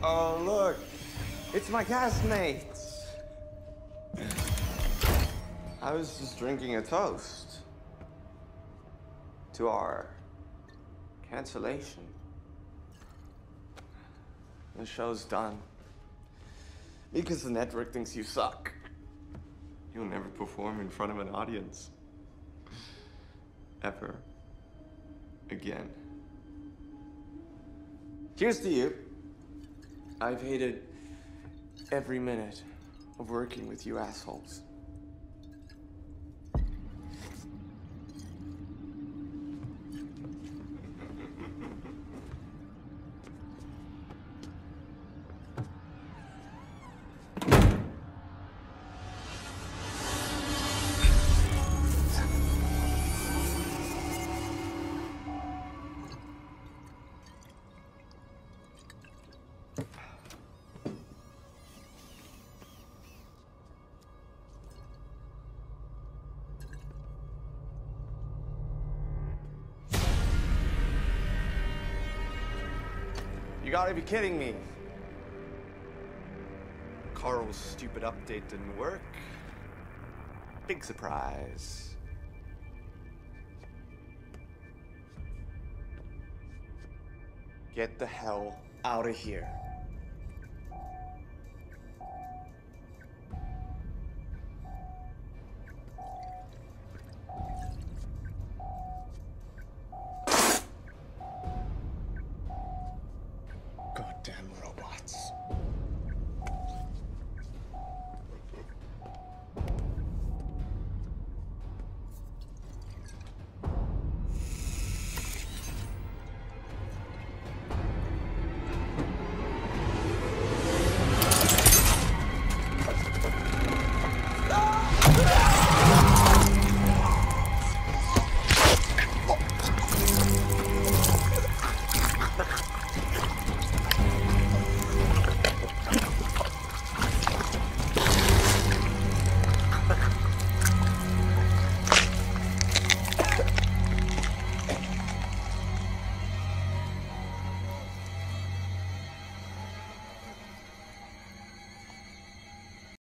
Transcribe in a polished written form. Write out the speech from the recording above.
Oh, look. It's my castmates. I was just drinking a toast to our cancellation. The show's done. Because the network thinks you suck. You'll never perform in front of an audience. Ever. Again. Cheers to you. I've hated every minute of working with you assholes. You gotta be kidding me. Carl's stupid update didn't work. Big surprise. Get the hell out of here.